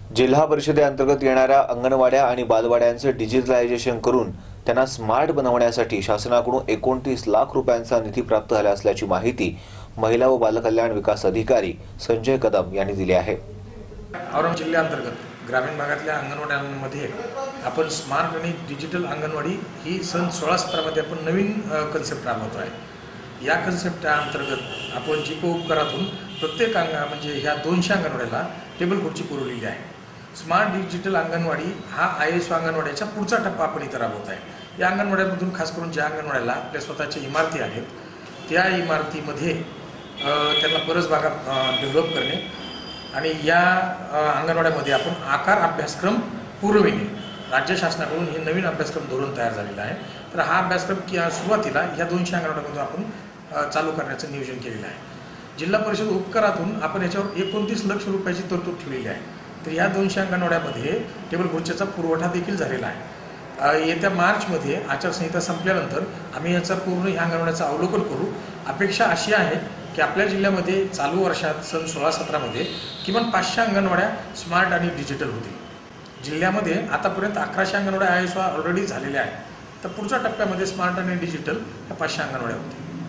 जिल्हा परिषदेअंतर्गत येणाऱ्या अंगणवाड्या आणि बालवाड्यांचे डिजिटलायझेशन करून त्यांना स्मार्ट बनवण्यासाठी शासनाकडून 29 लाख रुपयांचा निधी प्राप्त झाला असल्याची माहिती महिला व बालकल्याण विकास अधिकारी संजय कदम यांनी दिली आहे। औरंगाबाद जिल्ह्याअंतर्गत ग्रामीण भागातल्या अंगणवाड्यांमध्ये आपण स्मार्ट आणि डिजिटल अंगणवाडी ही सन 16-17 मध्ये आपण नवीन कन्सेप्ट राबवतो आहे। या कन्सेप्टच्या अंतर्गत आपण जीपो उपकरातून प्रत्येक म्हणजे ह्या 200 अंगणवाड्याला टेबल खुर्ची पुरवलेली आहे। स्मार्ट डिजिटल अंगणवाडी हा ISO अंगणवाड्याचा पुढचा टप्पा आपण इथं राबवत आहे। या अंगणवाड्यांमधून खास करून ज्या अंगणवाड्याला आपल्या स्वतःच्या इमारती आहेत त्या इमारतीमध्ये त्यांना परसबागा डेव्हलप करणे आणि या अंगणवाड्यामध्ये आपण आकार अभ्यासक्रम पुरविणे, राज्य शासनाकडून हे नवीन अभ्यासक्रम धोरण तयार झालेला आहे। तर हा अभ्यासक्रम सुरुवातीला या 200 अंगणवाड्यांमधून आपण चालू करण्याचं नियोजन केलेलं आहे। जिल्हा परिषद उपकरातून आपण याच्यावर 29 लाख रुपयाची तरतूद ठेवलेली आहे। तर या 200 अंगणवाड्यामध्ये टेबल खुर्चीचा पुरवठा देखील झालेला आहे। येत्या मार्चमध्ये आचारसंहिता संपल्यानंतर आम्ही याचा पूर्ण ह्या अंगणवाड्याचं अवलोकन करू। अपेक्षा अशी आहे की आपल्या जिल्ह्यामध्ये चालू वर्षात सन 16-17 मध्ये किमान 500 अंगणवाड्या स्मार्ट आणि डिजिटल होतील। जिल्ह्यामध्ये आतापर्यंत 1100 अंगणवाड्या ISO ऑलरेडी झालेल्या आहेत। तर पुढच्या टप्प्यामध्ये स्मार्ट आणि डिजिटल या 500 अंगणवाड्या होतील।